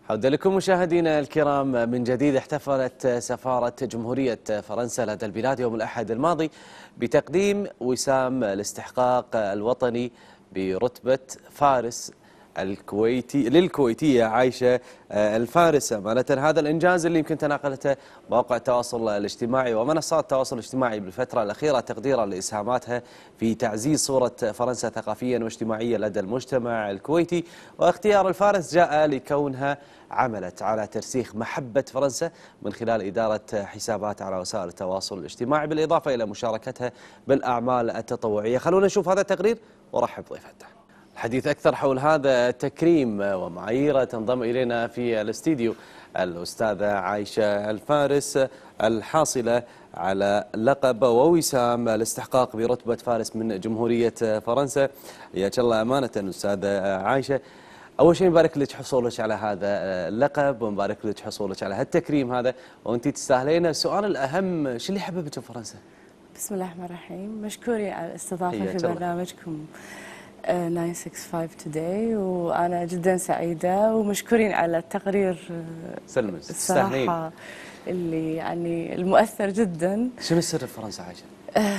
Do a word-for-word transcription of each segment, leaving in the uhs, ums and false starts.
عودة لكم مشاهدينا الكرام من جديد. احتفلت سفارة جمهورية فرنسا لدى البلاد يوم الأحد الماضي بتقديم وسام الاستحقاق الوطني برتبة فارس الكويتي للكويتية عايشة الفارس. أمانة هذا الإنجاز اللي يمكن تناقلته مواقع التواصل الاجتماعي ومنصات التواصل الاجتماعي بالفترة الأخيرة تقديرا لإسهاماتها في تعزيز صورة فرنسا ثقافيا واجتماعيا لدى المجتمع الكويتي. واختيار الفارس جاء لكونها عملت على ترسيخ محبة فرنسا من خلال إدارة حسابات على وسائل التواصل الاجتماعي بالإضافة إلى مشاركتها بالأعمال التطوعية. خلونا نشوف هذا التقرير ورحب ضيفتنا. الحديث أكثر حول هذا التكريم ومعاييره تنضم إلينا في الاستديو الأستاذة عايشة الفارس الحاصلة على لقب ووسام الاستحقاق برتبة فارس من جمهورية فرنسا. حياك الله أمانة أستاذة عايشة. أول شيء نبارك لك حصولك على هذا اللقب ونبارك لك حصولك على هالتكريم هذا وأنت تستاهلين. السؤال الأهم، شو اللي حببك في فرنسا؟ بسم الله الرحمن الرحيم. مشكورين على الاستضافة في برنامجكم تسعمية وخمسة وستين Today، وأنا جدا سعيدة ومشكورين على التقرير سلمى الصراحة اللي يعني المؤثر جدا. شنو السر في فرنسا عايشة؟ أه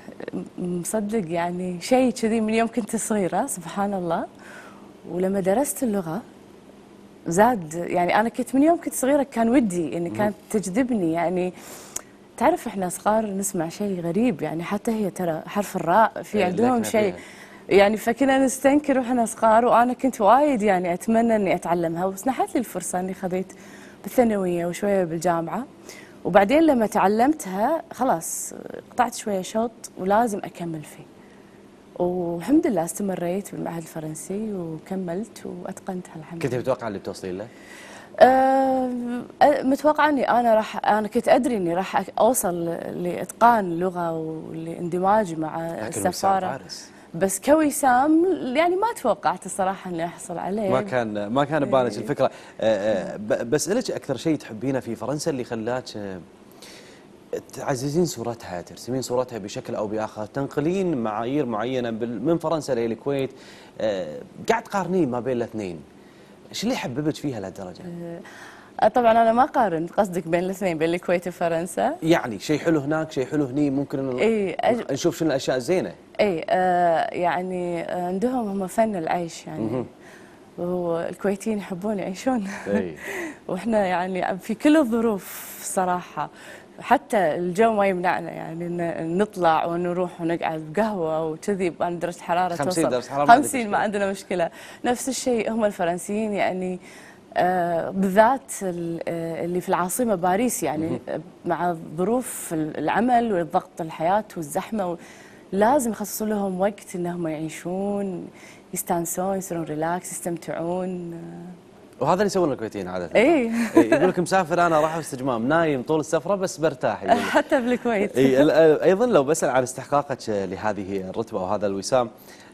مصدق يعني شيء كذي من يوم كنت صغيرة سبحان الله، ولما درست اللغة زاد يعني. أنا كنت من يوم كنت صغيرة كان ودي يعني كانت تجذبني يعني. تعرف احنا صغار نسمع شيء غريب يعني، حتى هي ترى حرف الراء في عندهم شيء يعني، فكنا نستنكر واحنا صغار، وانا كنت وايد يعني اتمنى اني اتعلمها، وسنحت لي الفرصه اني خذيت بالثانويه وشويه بالجامعه، وبعدين لما تعلمتها خلاص قطعت شويه شوط ولازم اكمل فيه، والحمد لله استمريت بالمعهد الفرنسي وكملت واتقنتها الحمد لله. كنت متوقعه اللي بتوصلين له؟ أه متوقعه اني انا راح، انا كنت ادري اني راح اوصل لاتقان اللغه ولاندماج مع السفاره، بس كوسام يعني ما توقعت الصراحه اني احصل عليه. ما كان ما كان ببالك الفكره. بسألك اكثر شيء تحبينه في فرنسا اللي خلاك تعززين صورتها، ترسمين صورتها بشكل او باخر، تنقلين معايير معينه من فرنسا للكويت، قاعد تقارنين ما بين الاثنين، ايش اللي يحببك فيها لهالدرجه؟ طبعا انا ما قارن، قصدك بين الاثنين بين الكويت وفرنسا؟ يعني شيء حلو هناك شيء حلو هني، ممكن إيه أج... نشوف شنو الاشياء الزينه. اي آه يعني عندهم هم فن العيش يعني، والكويتيين يحبون يعيشون واحنا يعني في كل الظروف صراحه، حتى الجو ما يمنعنا يعني نطلع ونروح ونقعد بقهوه وكذي بان درجه حراره توصل درجه حراره خمسين ما عندنا مشكله. نفس الشيء هم الفرنسيين يعني، آه بالذات اللي في العاصمه باريس يعني مع ظروف العمل والضغط الحياه والزحمه، لازم يخصصون لهم وقت انهم يعيشون يستانسون يصيرون ريلاكس يستمتعون. وهذا اللي يسوونه الكويتيين عاده. اي يقول لك مسافر انا راح استجمام نايم طول السفره بس برتاح. حتى بالكويت. اي ايضا لو بسال عن استحقاقك لهذه الرتبه وهذا الوسام،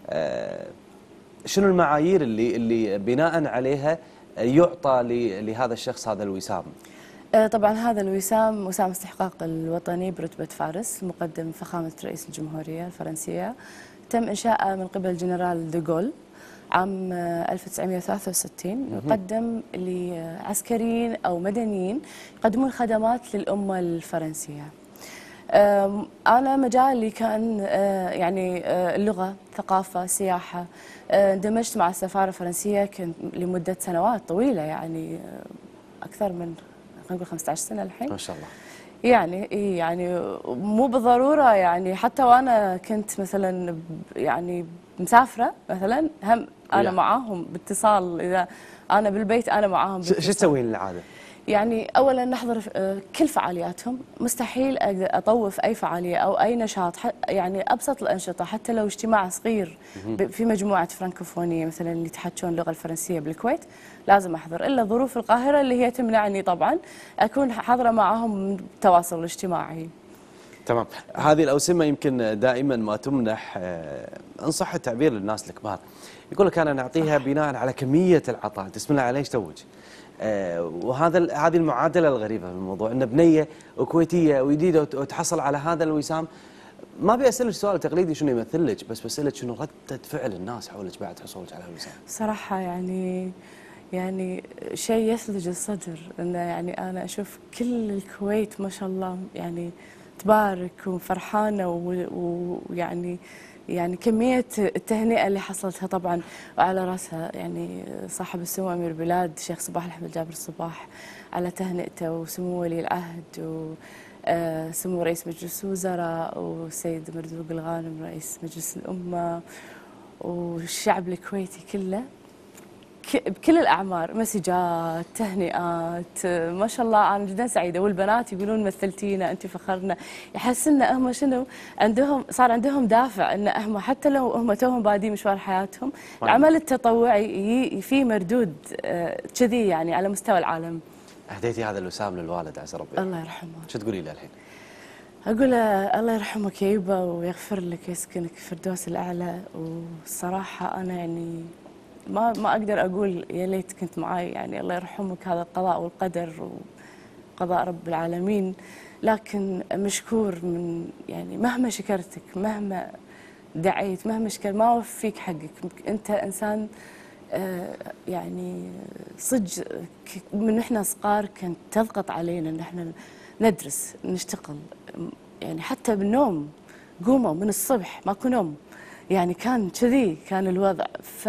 شنو المعايير اللي اللي بناء عليها يعطى لهذا الشخص هذا الوسام؟ طبعا هذا الوسام وسام استحقاق الوطني برتبة فارس مقدم فخامة رئيس الجمهورية الفرنسية، تم إنشاءه من قبل جنرال دوغول عام ألف وتسعمئة وثلاثة وستين، يقدم لعسكريين أو مدنيين يقدمون خدمات للأمة الفرنسية. أنا مجالي كان يعني اللغة، ثقافة، سياحة. اندمجت مع السفارة الفرنسية لمدة سنوات طويلة يعني أكثر من خلينا نقول خمسة عشر سنة الحين. ما شاء الله. يعني إيه يعني مو بالضرورة يعني، حتى وأنا كنت مثلا يعني مسافرة مثلا هم أنا يعني معاهم باتصال، إذا أنا بالبيت أنا معاهم باتصال. شو تسوين العادة؟ يعني أولا نحضر كل فعالياتهم، مستحيل أقدر أطوف أي فعالية أو أي نشاط يعني أبسط الأنشطة، حتى لو اجتماع صغير في مجموعة فرانكوفونية مثلا اللي يتحدثون اللغة الفرنسية بالكويت لازم أحضر، إلا ظروف القاهرة اللي هي تمنعني طبعا أكون حاضرة معهم بالتواصل الاجتماعي. تمام. هذه الأوسمة يمكن دائما ما تمنح إن صح التعبير للناس الكبار، يقول لك أنا نعطيها بناء على كمية العطاء. بسم الله عليك توج. آه وهذا هذه المعادله الغريبه في الموضوع، ان بنيه كويتيه وجديده وتحصل على هذا الوسام. ما ابي اسالك سؤال تقليدي شنو يمثل لك، بس بسالك شنو رده فعل الناس حولك بعد حصولك على الوسام. صراحه يعني يعني شيء يثلج الصدر، انه يعني انا اشوف كل الكويت ما شاء الله يعني تبارك وفرحانه، ويعني يعني كميه التهنئه اللي حصلتها طبعا، وعلى راسها يعني صاحب السمو امير البلاد الشيخ صباح احمد جابر الصباح على تهنئته، وسمو ولي العهد، وسمو رئيس مجلس الوزراء، والسيد مرزوق الغانم رئيس مجلس الامه، والشعب الكويتي كله بكل الأعمار، مسجات، تهنئات، ما شاء الله أنا جدا سعيدة. والبنات يقولون مثلتينا أنت، فخرنا، يحس إن هم شنو عندهم، صار عندهم دافع إن هم حتى لو هم توهم بادين مشوار حياتهم، العمل التطوعي فيه مردود كذي يعني على مستوى العالم. أهديتي هذا الوسام للوالد عسى ربي الله يرحمه. شو تقولي له الحين؟ أقول له الله يرحمك يا يبا ويغفر لك ويسكنك في الفردوس الأعلى. والصراحة أنا يعني ما ما اقدر اقول يا ليت كنت معاي، يعني الله يرحمك هذا القضاء والقدر وقضاء رب العالمين، لكن مشكور من يعني مهما شكرتك، مهما دعيت، مهما شكر ما وفيك حقك. انت انسان يعني صدق من احنا صغار كانت تضغط علينا ان احنا ندرس نشتغل، يعني حتى بالنوم قوموا من الصبح ماكو نوم، يعني كان كذي كان الوضع. ف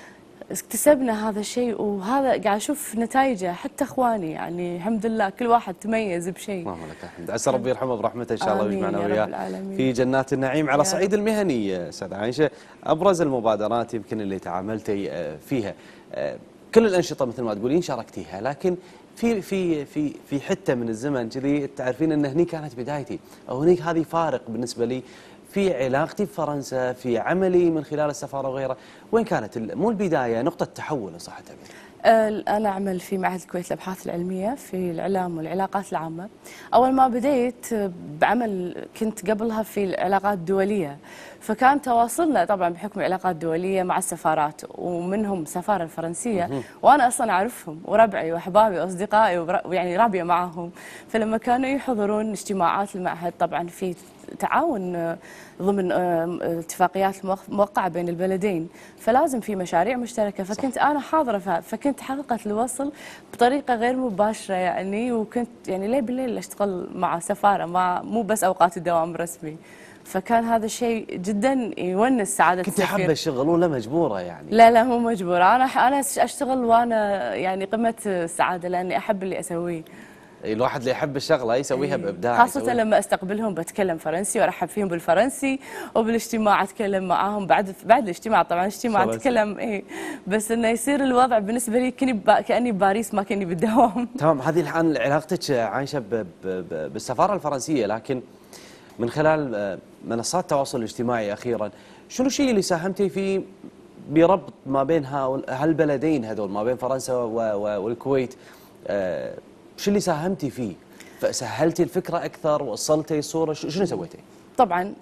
اكتسبنا هذا الشيء، وهذا قاعد اشوف نتائجه حتى اخواني، يعني الحمد لله كل واحد تميز بشيء. اللهم لك الحمد. عسى ربي يرحمه برحمته ان شاء الله ويجمعنا وياه في جنات النعيم. على صعيد المهني استاذ عايشه، ابرز المبادرات يمكن اللي تعاملتي فيها، كل الانشطه مثل ما تقولين شاركتيها، لكن في في في في حته من الزمن كذي تعرفين ان هني كانت بدايتي، او هنيك هذه فارق بالنسبه لي في علاقتي بفرنسا، في عملي من خلال السفاره وغيره. وين كانت مو البدايه، نقطه تحول صح تعبير؟ أنا أعمل في معهد الكويت للأبحاث العلمية في الإعلام والعلاقات العامة. أول ما بديت بعمل كنت قبلها في العلاقات الدولية، فكان تواصلنا طبعا بحكم العلاقات الدولية مع السفارات، ومنهم السفارة الفرنسية، وأنا أصلا أعرفهم وربعي وأحبابي وأصدقائي ويعني رابية معهم. فلما كانوا يحضرون اجتماعات المعهد طبعا في تعاون ضمن اتفاقيات موقعة بين البلدين، فلازم في مشاريع مشتركة، فكنت أنا حاضرة، فكنت حلقة الوصل بطريقة غير مباشرة يعني. وكنت يعني ليه بالليل أشتغل مع سفارة، مع مو بس أوقات الدوام الرسمي، فكان هذا الشيء جدا يونس سعادة السفير. كنت حابة الشغل ولا مجبورة يعني؟ لا لا مو مجبورة، أنا أنا أشتغل وأنا يعني قمة السعادة لأني أحب اللي أسويه. الواحد اللي يحب الشغله يسويها بابداع، خاصة يسويها. لما استقبلهم بتكلم فرنسي وارحب فيهم بالفرنسي، وبالاجتماع اتكلم معاهم بعد بعد الاجتماع طبعا الاجتماع اتكلم ايه، بس انه يصير الوضع بالنسبة لي كني كاني بباريس ما كاني بالدوام. تمام. هذه الان علاقتك عايشه بالسفاره الفرنسيه، لكن من خلال منصات التواصل الاجتماعي اخيرا، شنو الشيء اللي ساهمتي فيه بربط ما بين هالبلدين هذول، ما بين فرنسا والكويت؟ شو اللي ساهمتي فيه؟ فسهلتي الفكرة أكثر، وصلتي الصورة، شنو سويتي؟ طبعا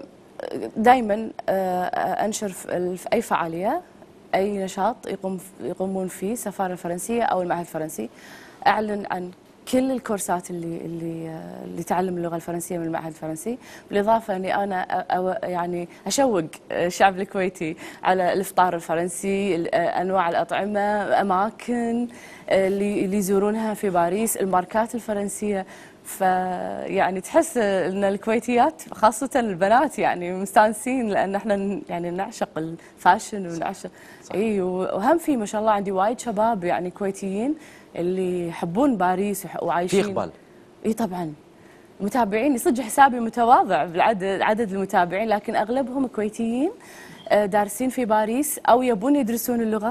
دائما أنشر في أي فعالية، أي نشاط يقوم يقومون فيه السفارة الفرنسية أو المعهد الفرنسي، أعلن عن كل الكورسات اللي اللي اللي تعلم اللغه الفرنسيه من المعهد الفرنسي، بالاضافه اني انا أو يعني اشوق الشعب الكويتي على الافطار الفرنسي، انواع الاطعمه، اماكن اللي يزورونها في باريس، الماركات الفرنسيه. فيعني تحس ان الكويتيات خاصه البنات يعني مستانسين، لان احنا يعني نعشق الفاشن ونعشق اي. وهم في ما شاء الله عندي وايد شباب يعني كويتيين اللي يحبون باريس وعايشين في اقبال. اي طبعا متابعيني، صدق حسابي متواضع بالعدد عدد المتابعين، لكن اغلبهم كويتيين دارسين في باريس او يبون يدرسون اللغه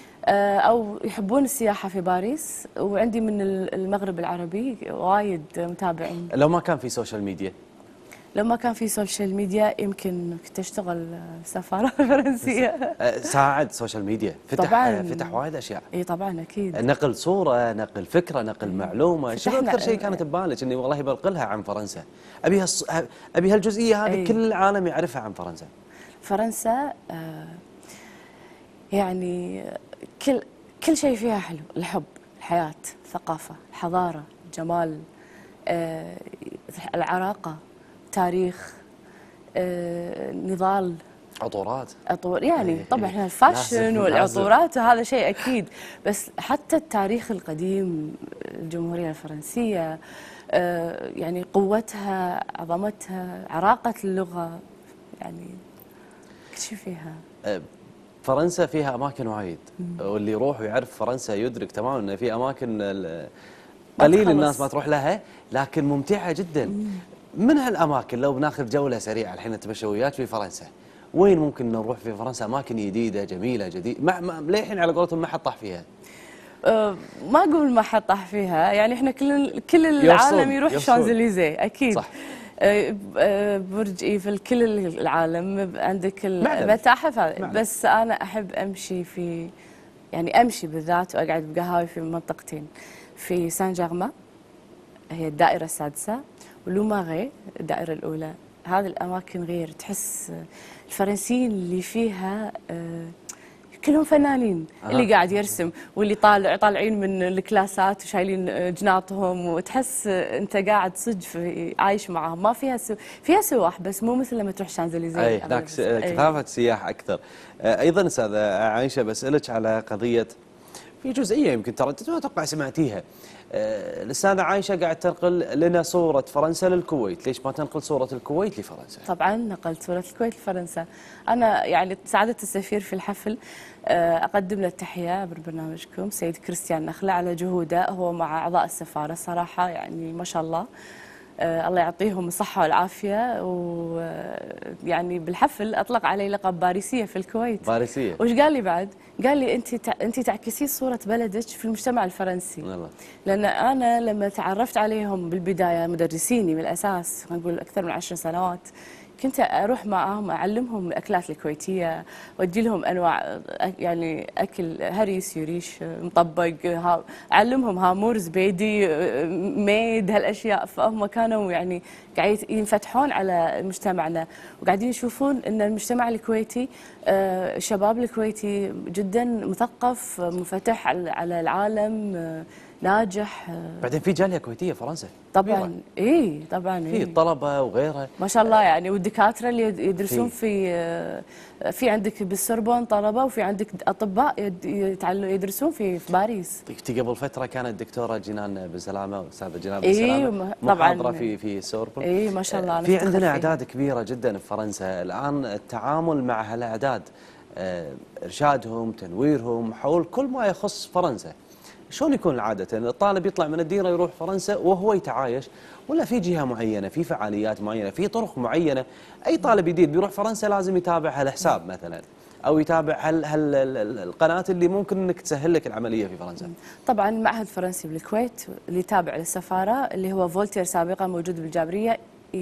او يحبون السياحه في باريس. وعندي من المغرب العربي وايد متابعين. لو ما كان في سوشيال ميديا، لو ما كان في سوشيال ميديا يمكن كنت اشتغل سفاره فرنسيه. ساعد سوشيال ميديا فتح طبعاً فتح وايد اشياء. اي طبعا اكيد، نقل صوره، نقل فكره، نقل معلومه. شنو اكثر شيء كانت ببالك اني والله بنقلها عن فرنسا؟ ابي هالص... ابي هالجزئيه هذه كل العالم يعرفها عن فرنسا. فرنسا آه يعني كل كل شيء فيها حلو، الحب، الحياه، الثقافه، الحضاره، الجمال، آه العراقه، تاريخ، آه نضال، عطورات عطور يعني إيه. طبعا احنا لازم- الفاشن لازم. والعطورات هذا شيء اكيد، بس حتى التاريخ القديم، الجمهوريه الفرنسيه آه، يعني قوتها، عظمتها، عراقه اللغه، يعني كل شيء فيها. آه، فرنسا فيها اماكن وايد، واللي يروح ويعرف فرنسا يدرك تماما ان في اماكن ال- ما قليل تخلص. الناس ما تروح لها، لكن ممتعه جدا. من هالاماكن لو بناخذ جوله سريعه الحين نتمشى وياك في فرنسا، وين ممكن نروح في فرنسا اماكن جديده جميله جديده ما ما للحين على قولتهم ما حد طاح فيها؟ أه ما اقول ما حد طاح فيها، يعني احنا كل كل العالم يروح يوصون. شانزليزيه اكيد. صح. أه أه برج ايفل، كل العالم عندك معلم. المتاحف هذه، معلم. بس انا احب امشي في، يعني امشي بالذات واقعد بقهاوي في منطقتين، في سان جيرمان هي الدائره السادسه، ولوماغي الدائره الاولى. هذه الاماكن غير، تحس الفرنسيين اللي فيها أه كلهم فنانين. أه. اللي قاعد يرسم واللي طالع طالعين من الكلاسات وشايلين جناطهم، وتحس انت قاعد صدق في عايش معاهم. ما فيها سو... فيها سواح بس مو مثل لما تروح شانزليزيه. اي هناك س- كثافه سياح اكثر. آه، ايضا استاذه عايشه بسالك على قضيه، في جزئيه يمكن ترى انت ما اتوقع سمعتيها. آه، الاستاذه عايشه قاعد تنقل لنا صوره فرنسا للكويت، ليش ما تنقل صوره الكويت لفرنسا؟ طبعا نقلت صورة الكويت لفرنسا. أنا يعني سعادة السفير في الحفل آه، أقدم له التحية عبر برنامجكم سيد كريستيان نخلة على جهوده هو مع أعضاء السفارة، صراحة يعني ما شاء الله. آه، الله يعطيهم الصحة والعافية. ويعني بالحفل أطلق علي لقب باريسية في الكويت. باريسيه. وش قال لي بعد؟ قال لي أنت تع... أنت تعكسين صورة بلدك في المجتمع الفرنسي. والله. لأن أنا لما تعرفت عليهم بالبداية مدرسيني من الأساس، نقول أكثر من عشر سنوات، كنت أروح معاهم أعلمهم الأكلات الكويتية، وأدي لهم أنواع يعني أكل هريس، يوريش، مطبق، ها أعلمهم هامور، زبيدي، ميد، هالأشياء. فهم كانوا يعني قاعد ينفتحون على مجتمعنا، وقاعدين يشوفون أن المجتمع الكويتي، الشباب الكويتي جدا مثقف، منفتح على العالم، ناجح. بعدين في جاليه كويتيه فرنسا طبعا اي طبعا في إيه. طلبه وغيرها ما شاء الله يعني، والدكاتره اللي يدرسون في. في في عندك بالسوربون طلبه، وفي عندك اطباء يتعلموا يدرسون في في باريس. اختي قبل فتره كانت الدكتوره جنان بن سلامه واستاذه جنان بن إيه سلامه طبعاً. محاضره في في سوربون. اي ما شاء الله. أنا في أفتخر عندنا فيه. اعداد كبيره جدا في فرنسا الان، التعامل مع هالاعداد، آه، ارشادهم، تنويرهم حول كل ما يخص فرنسا، شلون يكون عادة؟ الطالب يطلع من الديرة يروح فرنسا وهو يتعايش، ولا في جهة معينة، في فعاليات معينة، في طرق معينة؟ أي طالب جديد بيروح فرنسا لازم يتابع هالحساب مثلا، أو يتابع هال هال القناة اللي ممكن انك تسهل لك العملية في فرنسا. طبعا معهد فرنسي بالكويت اللي تابع للسفارة، اللي هو فولتير سابقا موجود بالجابرية،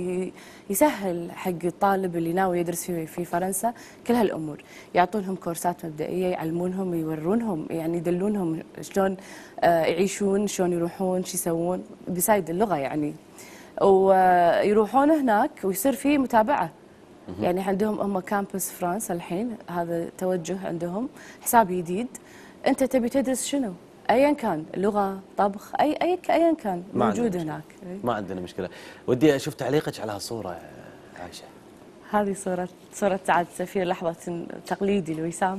يسهل حق الطالب اللي ناوي يدرس في في فرنسا كل هالامور. يعطونهم كورسات مبدئيه، يعلمونهم، يورونهم، يعني يدلونهم شلون يعيشون، شلون يروحون، شو يسوون بسايد اللغه يعني. ويروحون هناك ويصير في متابعه. يعني عندهم هم كامبس فرانس الحين، هذا توجه عندهم، حساب جديد. انت تبي تدرس شنو؟ ايا كان، لغه، طبخ، اي اي ايا كان موجود هناك. ما عندنا مشكله. ودي اشوف تعليقك على هالصوره عائشه. هذه صوره صوره سعاده السفير لحظه تقليدي لوسام.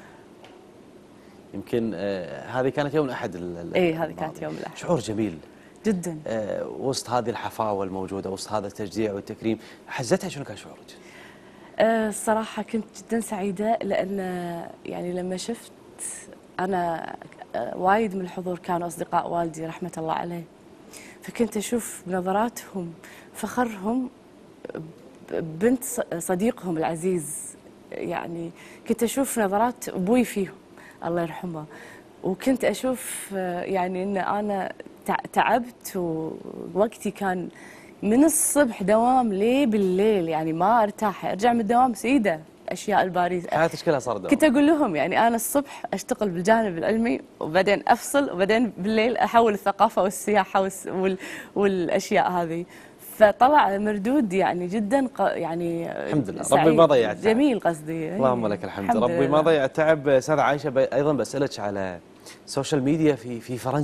يمكن آه هذه كانت يوم الاحد. اي هذه كانت يوم الاحد. شعور جميل جدا. آه وسط هذه الحفاوه الموجوده، وسط هذا التشجيع والتكريم، حزتها شنو كان شعورك؟ آه الصراحه كنت جدا سعيده، لان يعني لما شفت انا وايد من الحضور كانوا أصدقاء والدي رحمة الله عليه، فكنت أشوف بنظراتهم فخرهم بنت صديقهم العزيز. يعني كنت أشوف نظرات أبوي فيهم الله يرحمه، وكنت أشوف يعني أن أنا تعبت، ووقتي كان من الصبح دوام ليه بالليل، يعني ما أرتاح، أرجع من الدوام سيدة أشياء الباريس. حياتك كلها صارت دوام. كنت أقول لهم يعني أنا الصبح أشتغل بالجانب العلمي، وبعدين أفصل، وبعدين بالليل أحول الثقافة والسياحة وال... والأشياء هذه. فطلع مردود يعني جدا ق... يعني الحمد لله ربي ما ضيع التعب. جميل قصدي. اللهم لك الحمد, الحمد ربي لله. ما ضيع التعب. استاذة عائشة ايضا بسألك على السوشيال ميديا في في فرنسا.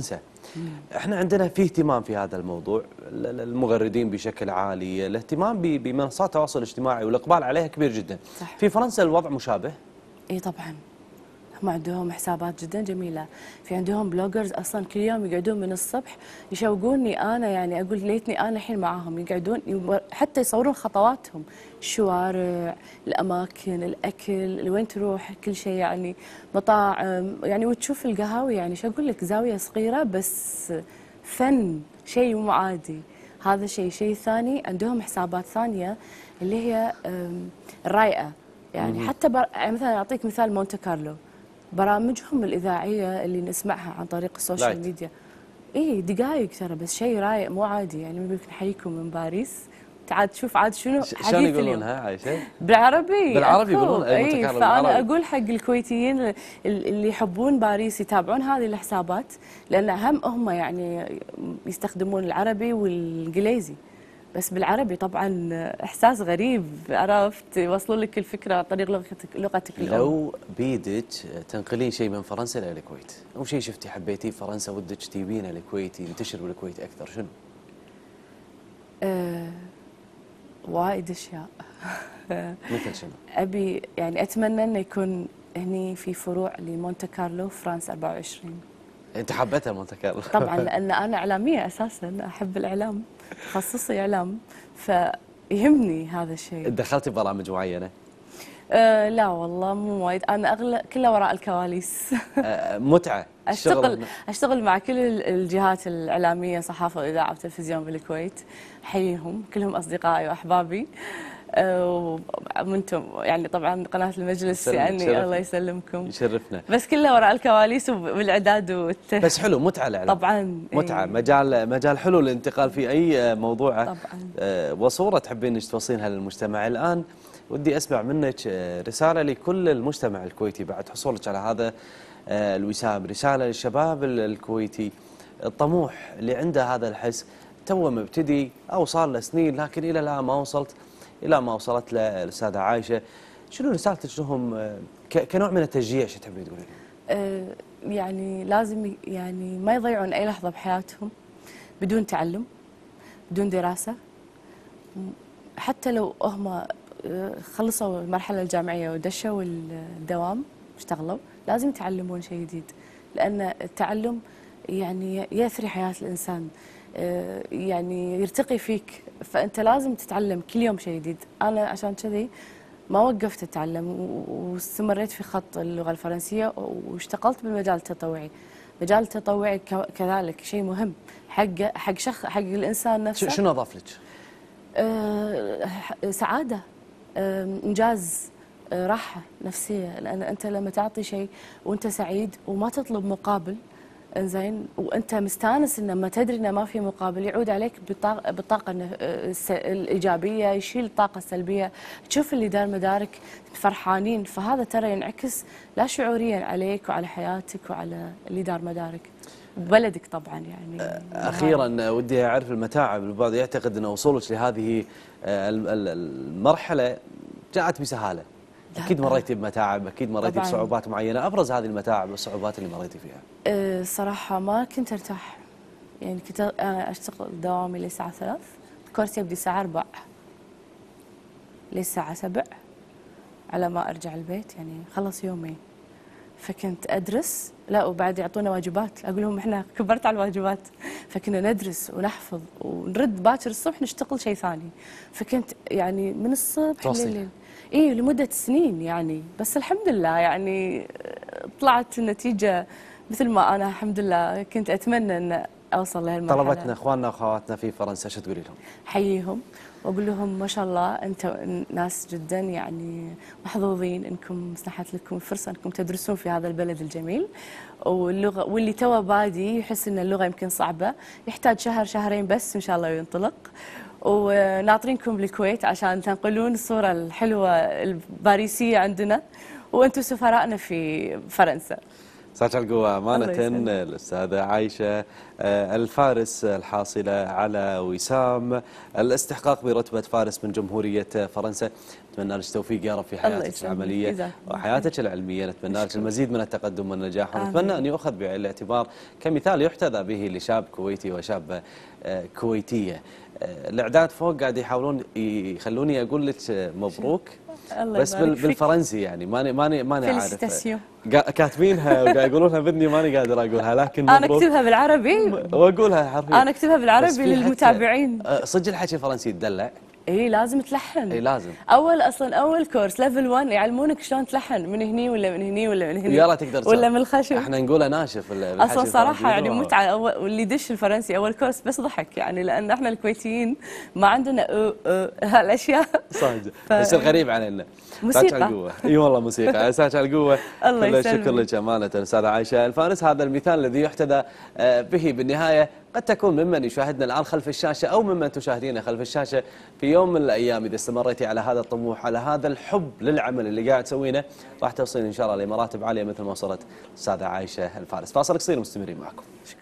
احنا عندنا في اهتمام في هذا الموضوع، المغردين بشكل عالي، الاهتمام بمنصات التواصل الاجتماعي والاقبال عليها كبير جدا. صح. في فرنسا الوضع مشابه؟ اي طبعا، هم عندهم حسابات جدا جميله، في عندهم بلوجرز اصلا كل يوم يقعدون من الصبح يشوقوني انا، يعني اقول ليتني انا الحين معاهم، يقعدون حتى يصورون خطواتهم، الشوارع، الاماكن، الاكل، وين تروح، كل شيء، يعني مطاعم، يعني وتشوف القهاوي، يعني شو اقول لك، زاويه صغيره بس فن، شيء مو عادي. هذا شيء. شيء ثاني عندهم حسابات ثانيه اللي هي الرايقه، يعني حتى بر... يعني مثلا اعطيك مثال مونte كارلو، برامجهم الاذاعيه اللي نسمعها عن طريق السوشيال لايت. ميديا، اي دقائق ترى، بس شيء رايق مو عادي، يعني نقول لك نحييكم من باريس، تعال تشوف عاد شنو شلون حديث اليوم. يقولونها عايشه؟ بالعربي. بالعربي يقولون اي اي، مونte كارلو فانا بالعربي. اقول حق الكويتيين اللي يحبون باريس يتابعون هذه الحسابات، لان هم هم يعني يستخدمون العربي والانجليزي، بس بالعربي طبعا احساس غريب، عرفت، يوصلون لك الفكره عن طريق لغتك لغتك الام. لو بيدك تنقلين شيء من فرنسا الى الكويت، او شيء شفتي حبيتيه في فرنسا ودك تجيبينه الكويت ينتشر بالكويت اكثر، شنو؟ أه وايد اشياء. مثل شنو؟ ابي يعني اتمنى انه يكون هني في فروع لمونte كارلو فرانس أربعة وعشرين. انت حبيتها مونte كارلو؟ طبعا، لان انا اعلاميه اساسا، احب الاعلام، تخصصي اعلام، فيهمني هذا الشيء. دخلتي برامج معينه؟ أه لا والله مو وايد، انا اغلب كله وراء الكواليس. أه متعه. اشتغل اشتغل مع كل الجهات الاعلاميه، صحافه واذاعه وتلفزيون بالكويت، احييهم كلهم اصدقائي واحبابي. وانتم يعني طبعا قناه المجلس، يعني شرفنا. الله يسلمكم، يشرفنا، بس كله وراء الكواليس والاعداد والت... بس حلو، متعه الاعلام طبعا، متعه. ايه. مجال مجال حلو للانتقال في اي موضوع طبعا، أه وصوره تحبين انك توصلينها للمجتمع. الان ودي اسمع منك رساله لكل المجتمع الكويتي بعد حصولك على هذا الوسام، رساله للشباب الكويتي الطموح اللي عنده هذا الحس، تو مبتدي او صار له سنين لكن الى الان ما وصلت الى ما وصلت له الاستاذه عايشه. شنو رسالتك لهم كنوع من التشجيع؟ شو تحبين تقولين؟ أه يعني لازم يعني ما يضيعون اي لحظه بحياتهم بدون تعلم، بدون دراسه، حتى لو هم خلصوا المرحله الجامعيه ودشوا الدوام اشتغلوا، لازم يتعلمون شيء جديد، لان التعلم يعني يثري حياه الانسان، يعني يرتقي فيك، فانت لازم تتعلم كل يوم شيء جديد. انا عشان كذي ما وقفت اتعلم واستمريت في خط اللغه الفرنسيه واشتغلت بالمجال التطوعي. مجال التطوعي كذلك شيء مهم حق حق شخص، حق الانسان نفسه. شنو اضاف لك؟ أه سعاده، أه انجاز، أه راحه نفسيه، لان انت لما تعطي شيء وانت سعيد وما تطلب مقابل، انزين، وانت مستانس ان ما تدري انه ما في مقابل، يعود عليك بالطاقه الايجابيه، يشيل الطاقه السلبيه، تشوف اللي دار مدارك فرحانين، فهذا ترى ينعكس لا شعوريا عليك وعلى حياتك وعلى اللي دار مدارك ببلدك طبعا. يعني اخيرا ودي اعرف المتاعب، البعض يعتقد ان وصولك لهذه المرحله جاءت بسهاله، اكيد مريتي بمتاعب، اكيد مريتي بصعوبات معينه، ابرز هذه المتاعب والصعوبات اللي مريتي فيها؟ أه صراحه ما كنت ارتاح، يعني كنت انا اشتغل دوامي للساعه ثلاث، الكورس يبدي الساعه أربع للساعه سبع على ما ارجع البيت، يعني خلص يومي، فكنت ادرس، لا وبعد يعطونا واجبات، اقول لهم احنا كبرت على الواجبات، فكنا ندرس ونحفظ ونرد باكر الصبح نشتغل شيء ثاني، فكنت يعني من الصبح لليل، اي لمده سنين يعني، بس الحمد لله يعني طلعت النتيجه مثل ما انا الحمد لله كنت اتمنى ان اوصل لهالمرحله. طلبتنا اخواننا واخواتنا في فرنسا شو تقولي لهم؟ حييهم واقول لهم ما شاء الله انتم ناس جدا يعني محظوظين انكم سنحت لكم الفرصه انكم تدرسون في هذا البلد الجميل، واللغه واللي تو بادي يحس ان اللغه يمكن صعبه، يحتاج شهر شهرين بس ان شاء الله وينطلق، وناطرينكم بالكويت عشان تنقلون الصوره الحلوه الباريسيه عندنا، وانتم سفراءنا في فرنسا. ساعة القوة أمانة الأستاذة عايشة الفارس الحاصلة على وسام الاستحقاق برتبة فارس من جمهورية فرنسا. نتمنى لك التوفيق يا رب في الله حياتك يسلمك. العمليه جزاك الله وحياتك العلميه، نتمنى لك المزيد من التقدم والنجاح، آمين. ونتمنى ان يؤخذ بعين الاعتبار كمثال يحتذى به لشاب كويتي وشابه آه، كويتيه. آه، الاعداد فوق قاعد يحاولون يخلوني اقول لك آه، مبروك، الله بس يبارك بال- فيك. بالفرنسي يعني ماني ماني ماني عارف. فيليسيتاسيون. قا- كاتبينها وقاعد يقولونها باذني ماني قادر اقولها، لكن انا مبروك. اكتبها بالعربي. واقولها حرفيا. انا اكتبها بس بالعربي في حتى- للمتابعين. آه، صدق الحكي الفرنسي يتدلع. اي لازم تلحن. اي لازم. اول اصلا اول كورس ليفل واحد يعلمونك شلون تلحن من هني ولا من هني ولا من هني يلا تقدر تسوي. ولا من الخشب. احنا نقوله ناشف ال- بالحكي اصلا صراحه الفرنسي. يعني متعه أول واللي يدش الفرنسي اول كورس بس ضحك يعني، لان احنا الكويتيين ما عندنا أو أو هالاشياء. صادق. ف- يصير غريب علينا. موسيقى. ساك على القوه. اي والله موسيقى. ساك على القوه. الله كل الشكر يسلمك. لك امانه استاذه عائشه الفارس. هذا المثال الذي يحتذى آه، به بالنهايه. قد تكون ممن يشاهدنا الان خلف الشاشه او ممن تشاهدينا خلف الشاشه في يوم من الايام، اذا استمريتي على هذا الطموح، على هذا الحب للعمل اللي قاعد تسوينه، راح توصلين ان شاء الله لمراتب عاليه مثل ما وصلت استاذه عائشه الفارس. فاصل قصير مستمرين معكم.